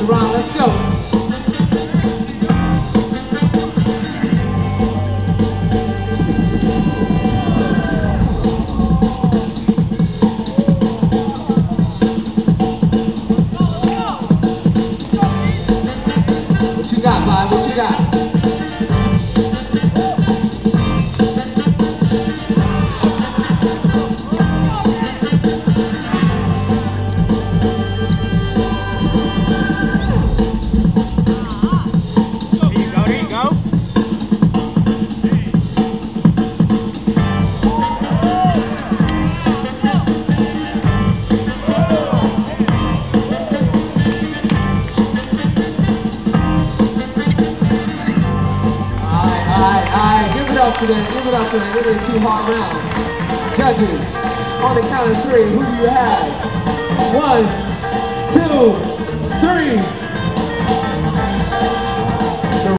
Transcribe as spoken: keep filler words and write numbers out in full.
round. Let's go. What you got, Bob? What you got? Give it up to them, give it up to them. It is two hard rounds. Judges, on the count of three, who do you have? One, two, three.